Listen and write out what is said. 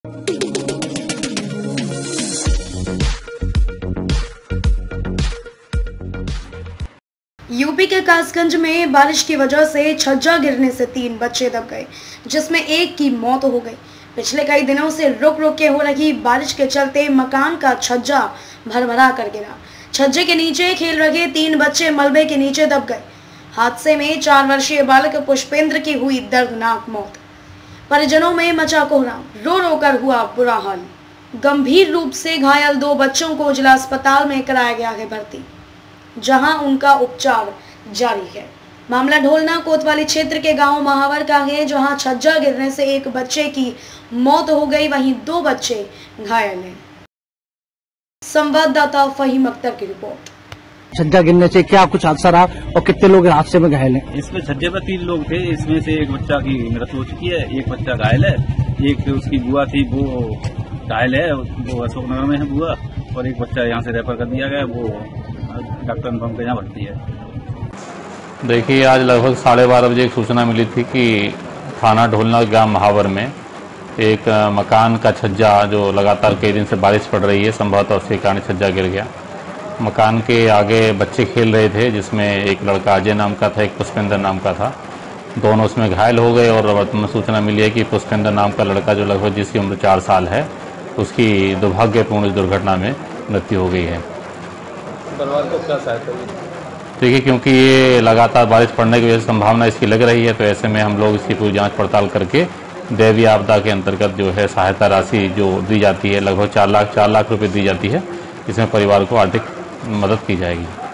UP के कासगंज में बारिश की वजह से छज्जा गिरने से 3 बच्चे दब गए, जिसमें एक की मौत हो गई। पिछले कई दिनों से रुक रुक के हो रही बारिश के चलते मकान का छज्जा भरभरा कर गिरा। छज्जे के नीचे खेल रहे 3 बच्चे मलबे के नीचे दब गए। हादसे में 4 वर्षीय बालक पुष्पेंद्र की हुई दर्दनाक मौत। परिजनों में मचा कोहराम, रो रो कर हुआ बुरा हाल। गंभीर रूप से घायल 2 बच्चों को जिला अस्पताल में कराया गया है भर्ती, जहां उनका उपचार जारी है। मामला ढोलना कोतवाली क्षेत्र के गांव महावर का है, जहां छज्जा गिरने से एक बच्चे की मौत हो गई, वहीं 2 बच्चे घायल हैं। संवाददाता फहीम अख्तर की रिपोर्ट। छज्जा गिरने से क्या कुछ हादसा रहा और कितने लोग हादसे में घायल हैं? इसमें छज्जे पर 3 लोग थे, इसमें से एक बच्चा की मृत्यु हो चुकी है, एक बच्चा घायल है, एक उसकी बुआ थी वो घायल है, वो अशोकनगर में है बुआ, और एक बच्चा यहाँ से रेफर कर दिया गया, वो डॉक्टर अनुपम के यहाँ भर्ती है। देखिए, आज लगभग 12:30 बजे एक सूचना मिली थी कि थाना ढोलना गांव महावर में एक मकान का छज्जा, जो लगातार कई दिन से बारिश पड़ रही है, संभवतः उसके कारण छज्जा गिर गया। मकान के आगे बच्चे खेल रहे थे, जिसमें एक लड़का अजय नाम का था, एक पुष्पेंद्र नाम का था। दोनों उसमें घायल हो गए और वर्तमान सूचना मिली है कि पुष्पेंद्र नाम का लड़का, जो लगभग जिसकी उम्र 4 साल है, उसकी दुर्भाग्यपूर्ण इस दुर्घटना में मृत्यु हो गई है। परिवार को क्या सहायता हुई? देखिए, क्योंकि ये लगातार बारिश पड़ने की वजह से संभावना इसकी लग रही है, तो ऐसे में हम लोग इसकी पूरी जांच पड़ताल करके दैवीय आपदा के अंतर्गत जो है सहायता राशि जो दी जाती है, लगभग 4 लाख रुपए दी जाती है, इसमें परिवार को आर्थिक मदद की जाएगी।